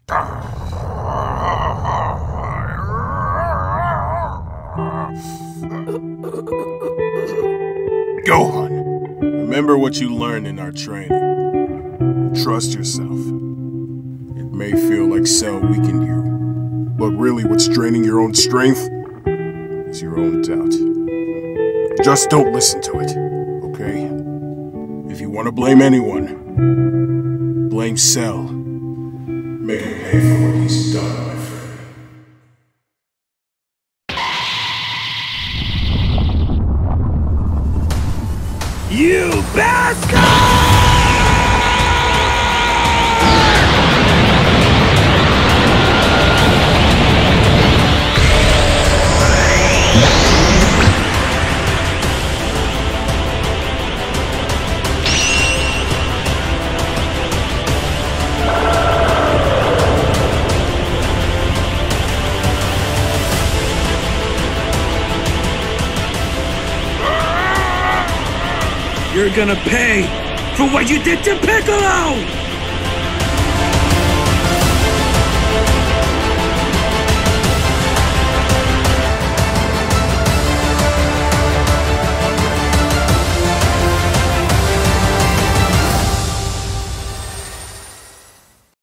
Gohan, remember what you learned in our training. Trust yourself. It may feel like Cell weakened you, but really what's draining your own strength is your own doubt. Just don't listen to it, okay? If you want to blame anyone, blame Cell. Make him pay for what he's done, my friend. You bastard! You're gonna pay for what you did to Piccolo!